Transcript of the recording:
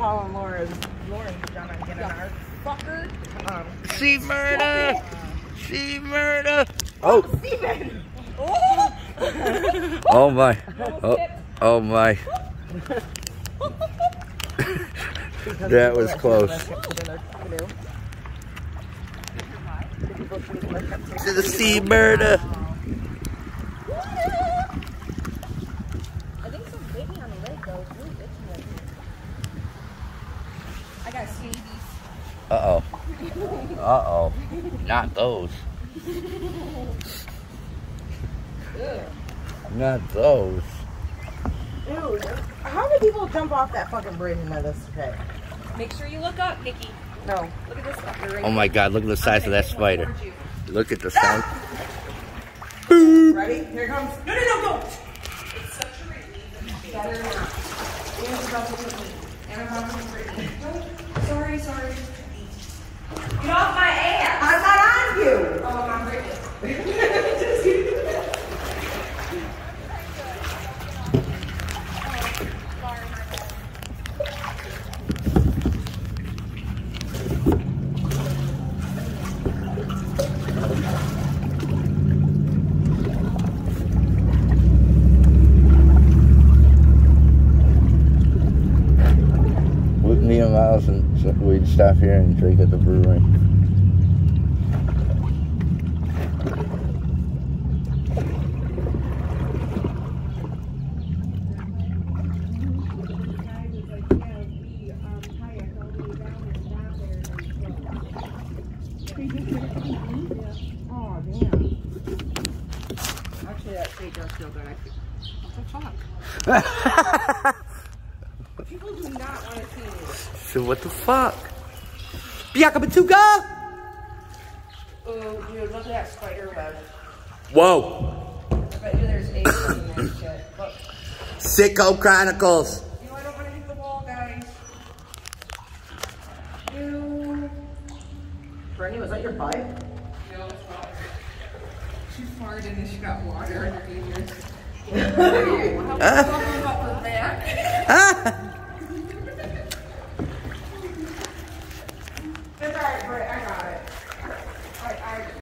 calling Lauren's gonna get an art fucker. Sea murder! Sea murder! Oh, Steven! Oh! Oh my! Oh my! That was close. To the sea murder! I think some bit me on the leg though. It's really itchy right here. I got scabies. Uh-oh. Uh-oh. Not those. Not those. Dude, how many people jump off that fucking bridge into this pit? Make sure you look up, Nikki. No. Look at this fucker right Oh my God, look at the size of that spider. Look at the size. Ready? Here it comes. No, don't! It's such a relief. Sorry. Get off my ass! I'm not on you! Oh, I'm Brittany. Me and Miles, and so we'd stop here and drink at the brewery. Oh, damn. Actually, that steak does feel good. What the fuck? People do not want to see me. So what the fuck? Biaka Batuka! Oh, dude, look at that spider web. Whoa! I bet you there's eggs in that shit. Look. Sicko Chronicles! You know, I don't want to hit the wall, guys. Ew. Brittany, was that your butt? No, it's not. She farted and she got water underneath her.